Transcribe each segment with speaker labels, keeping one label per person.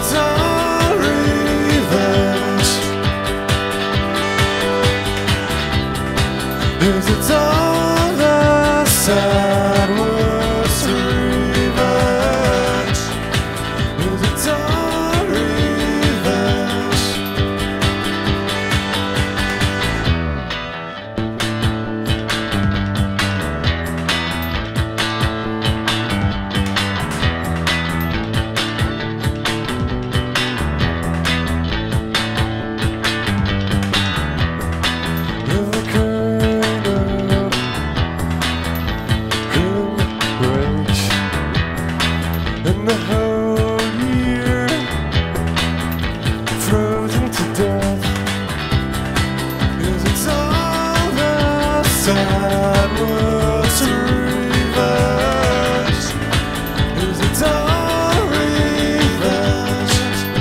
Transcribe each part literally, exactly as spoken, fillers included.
Speaker 1: it our revenge? Is it all the sad words to revenge? Is it our revenge? And the whole year frozen to death. Is it all the sad words to revenge? Is it all revenge?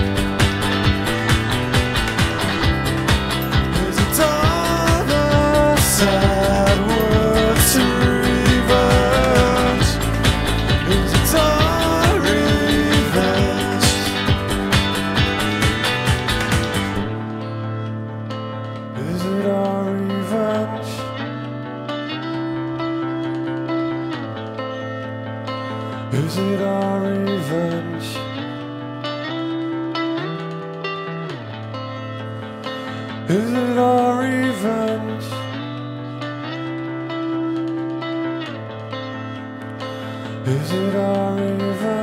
Speaker 1: Is it all the sad words to revenge? Is it all Is it our revenge? Is it our revenge? Is it our revenge? Is it our revenge?